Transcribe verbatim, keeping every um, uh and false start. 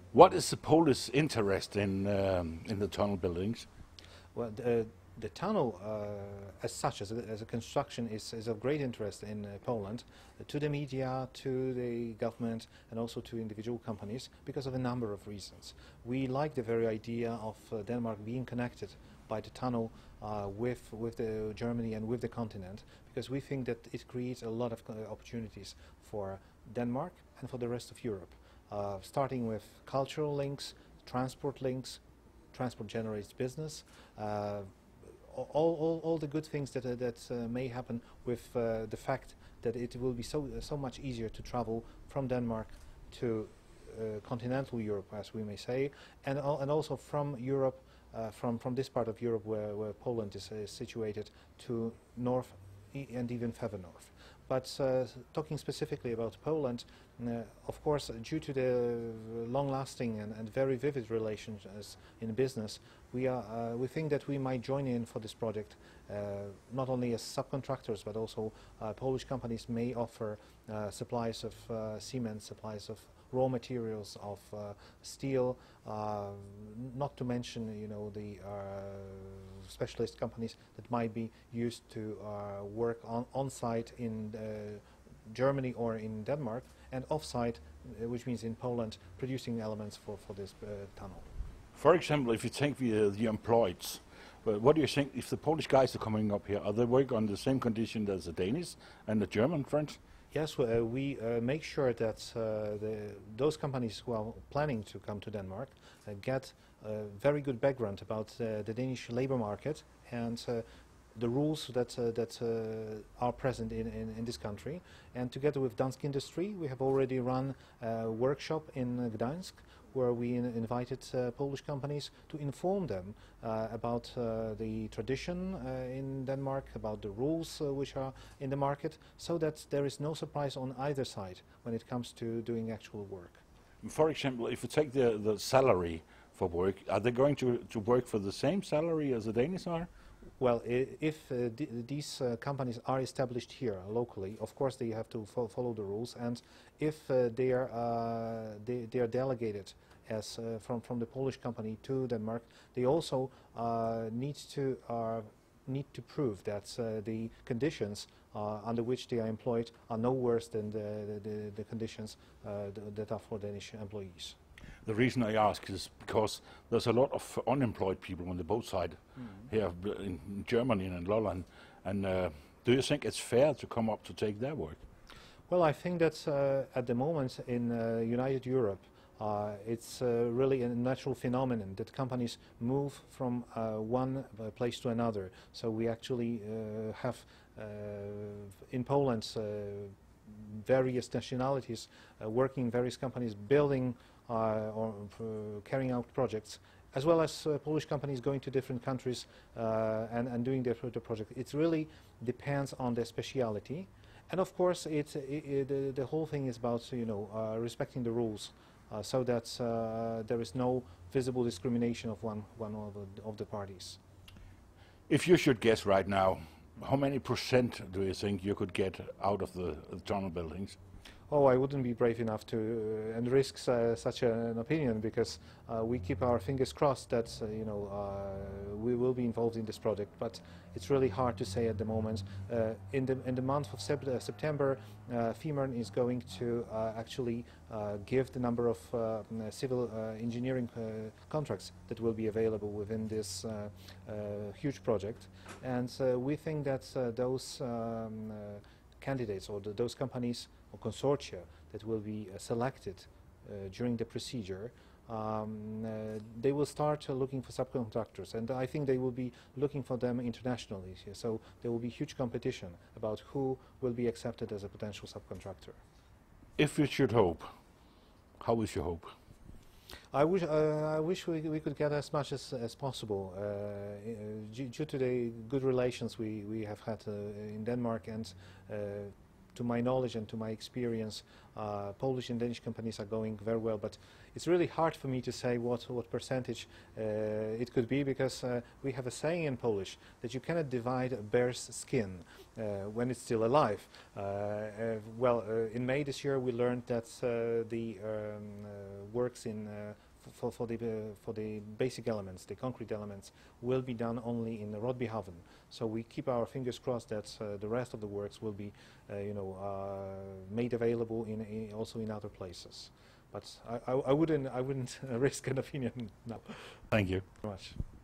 What is the Polish interest in um, in the tunnel buildings? Well, the, the tunnel uh, as such, as a, as a construction, is, is of great interest in uh, Poland, uh, to the media, to the government, and also to individual companies, because of a number of reasons. We like the very idea of uh, Denmark being connected by the tunnel uh, with, with the Germany and with the continent, because we think that it creates a lot of uh, opportunities for Denmark and for the rest of Europe, uh, starting with cultural links, transport links. Transport generates business. Uh, all, all, all the good things that, uh, that uh, may happen with uh, the fact that it will be so, uh, so much easier to travel from Denmark to uh, continental Europe, as we may say, and, al and also from Europe, uh, from, from this part of Europe where, where Poland is uh, situated, to north e and even further north. But uh, talking specifically about Poland, uh, of course, due to the long-lasting and, and very vivid relations in business, we, are, uh, we think that we might join in for this project, uh, not only as subcontractors, but also uh, Polish companies may offer uh, supplies of uh, cement, supplies of raw materials, of uh, steel, uh, not to mention, you know, the uh, specialist companies that might be used to uh, work on, on site in uh, Germany or in Denmark, and off site, uh, which means in Poland, producing elements for, for this uh, tunnel. For example, if you take the, uh, the employed, well, what do you think if the Polish guys are coming up here? Are they working on the same condition as the Danish and the German, French? Yes, uh, we uh, make sure that uh, the, those companies who are planning to come to Denmark uh, get a very good background about uh, the Danish labor market and uh, the rules that, uh, that uh, are present in, in, in this country. And together with Dansk Industry, we have already run a workshop in Gdańsk, where we in invited uh, Polish companies to inform them uh, about uh, the tradition uh, in Denmark, about the rules uh, which are in the market, so that there is no surprise on either side when it comes to doing actual work. For example, if you take the, the salary for work, are they going to, to work for the same salary as the Danish are? Well, I, if uh, d these uh, companies are established here locally, of course they have to fo follow the rules, and if uh, they are uh, they, they are delegated as uh, from from the Polish company to Denmark, they also uh, need to uh, need to prove that uh, the conditions uh, under which they are employed are no worse than the the, the conditions uh, th that are for Danish employees. The reason I ask is because there's a lot of unemployed people on the boat side mm. here in Germany and in Lolland. And uh, do you think it's fair to come up to take their work? Well, I think that uh, at the moment in uh, United Europe, uh, it's uh, really a natural phenomenon that companies move from uh, one uh, place to another. So we actually uh, have uh, in Poland uh, various nationalities uh, working in various companies, building Uh, or uh, carrying out projects, as well as uh, Polish companies going to different countries uh, and, and doing their, their project. It really depends on their speciality, and of course, it, it, it, the, the whole thing is about you know uh, respecting the rules, uh, so that uh, there is no visible discrimination of one one of the, of the parties. If you should guess right now, how many percent do you think you could get out of the, the tunnel buildings? Oh, I wouldn't be brave enough to uh, and risk uh, such a, an opinion, because uh, we keep our fingers crossed that uh, you know uh, we will be involved in this project. But it's really hard to say at the moment. Uh, in the in the month of sep uh, September, uh, Fehmarn is going to uh, actually uh, give the number of uh, civil uh, engineering uh, contracts that will be available within this uh, uh, huge project, and uh, we think that uh, those um, uh, candidates or the, those companies or consortia that will be uh, selected uh, during the procedure, um, uh, they will start uh, looking for subcontractors, and I think they will be looking for them internationally. So there will be huge competition about who will be accepted as a potential subcontractor. If you should hope, how is your hope? I wish, uh, I wish we, we could get as much as, as possible uh, due, due to the good relations we, we have had uh, in Denmark, and uh, to my knowledge and to my experience, uh, Polish and Danish companies are going very well, but it's really hard for me to say what, what percentage uh, it could be, because uh, we have a saying in Polish that you cannot divide a bear's skin uh, when it's still alive. Uh, uh, well, uh, in May this year we learned that uh, the um, uh, works in uh, For, for, the, uh, for the basic elements, the concrete elements, will be done only in Rotbyhaven. So we keep our fingers crossed that uh, the rest of the works will be, uh, you know, uh, made available in, in also in other places. But I, I, I wouldn't, I wouldn't risk an opinion now. Thank you Very much.